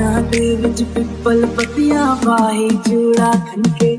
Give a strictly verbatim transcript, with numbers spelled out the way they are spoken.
नैना दे विच पिपल पत्तियां पाही चूड़ा खनके